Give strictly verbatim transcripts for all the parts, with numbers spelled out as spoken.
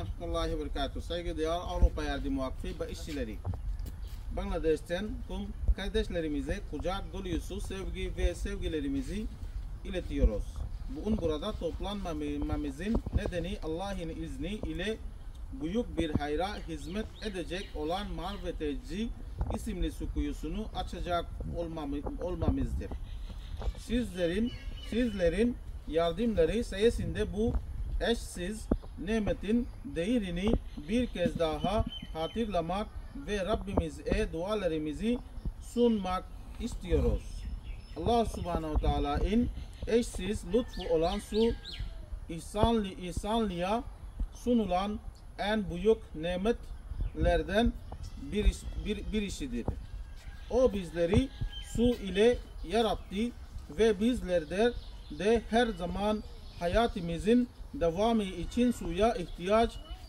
Rahmetullahi ve Berekatuhu. Saygıdeğer Avrupa Yardım Vakfı ve işçileri. Bangladeş'ten tüm kardeşlerimize kucak dolusu sevgi ve sevgilerimizi iletiyoruz. Bugün burada toplanmamızın nedeni Allah'ın izni ile büyük bir hayra hizmet edecek olan Marveteci isimli su kuyusunu açacak olmamızdır. Sizlerin sizlerin yardımları sayesinde bu eşsiz nimetin değerini bir kez daha hatırlamak ve Rabbimize dualarımızı sunmak istiyoruz. Allah Subhanahu Teala'nın eşsiz lütfu olan su ihsanlı ihsanlıya sunulan en büyük nimetlerden bir, bir, bir işidir. O bizleri su ile yarattı ve bizlerde de her zaman hayatımızın devamı için suya ihtiyaç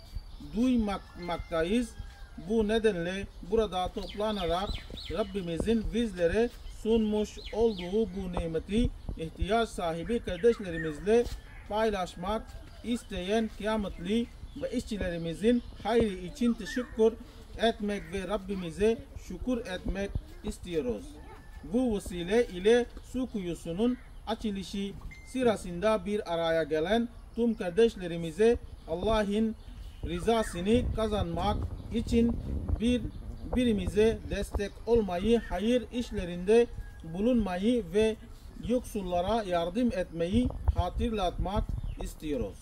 duymaktayız. Bu nedenle burada toplanarak Rabbimizin bizlere sunmuş olduğu bu nimeti ihtiyaç sahibi kardeşlerimizle paylaşmak isteyen kıyametli ve işçilerimizin hayrı için teşekkür etmek ve Rabbimize şükür etmek istiyoruz. Bu vesile ile su kuyusunun açılışı sırasında bir araya gelen tüm kardeşlerimize Allah'ın rızasını kazanmak için bir birimize destek olmayı, hayır işlerinde bulunmayı ve yoksullara yardım etmeyi hatırlatmak istiyoruz.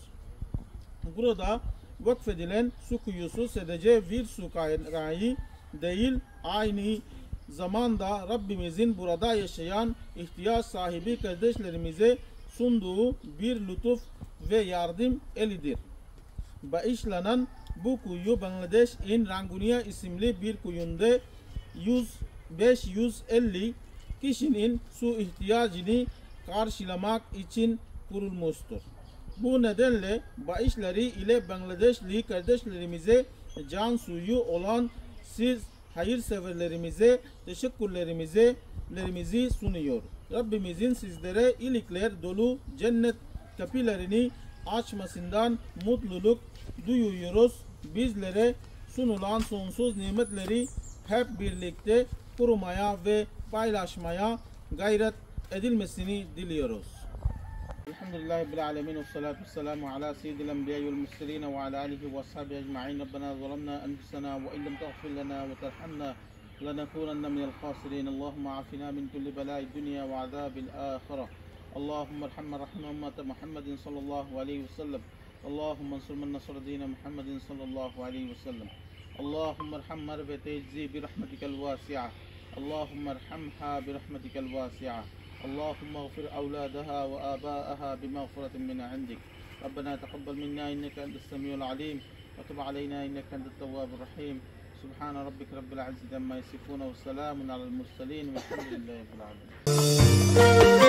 Burada vakfedilen su kuyusu sadece bir su kaynağı değil, aynı zamanda Rabbimizin burada yaşayan ihtiyaç sahibi kardeşlerimize sunduğu bir lütuf ve yardım elidir. Bağışlanan bu kuyu Bangladeş'in Rangunia isimli bir kuyunda yüz beş yüz elli kişinin su ihtiyacını karşılamak için kurulmuştur. Bu nedenle bağışları ile Bangladeşli kardeşlerimize can suyu olan siz hayırseverlerimize teşekkürlerimizi lerimizi sunuyor. Rabbimizin sizlere iyilikler dolu cennet kapılarını açmasından mutluluk duyuyoruz. Bizlere sunulan sonsuz nimetleri hep birlikte korumaya ve paylaşmaya gayret edilmesini diliyoruz. Elhamdülillahi Rabbil alemin ve salatu ve selamu ala seyyidil enbiya vel murselin ve ala alihi ve ashabihi ecma'in. Rabbena zalamna enfusana ve in lem tagfir lana ve terhamna lanakunanna minel khasirin. Allahumme afina min kulli bela'i dunya ve azabil ahire. Allahümme erhamna rahme ümmete Muhammedin sallallahu aleyhi ve sellem. Allahümme ensur men nasara dine Muhammedin sallallahu aleyhi ve sellem. Allahümme erham merveteci bi rahmetikel vasi'a. Allahümme erhamha bi rahmetikel vasi'a. اللهم اغفر أولادها وآباءها بمغفرة من عندك. ربنا تقبل منا إنك أنت السميع العليم وتب علينا إنك أنت التواب الرحيم. سبحان ربك رب العزة عما يصفون وسلام على المرسلين والحمد لله رب العالمين.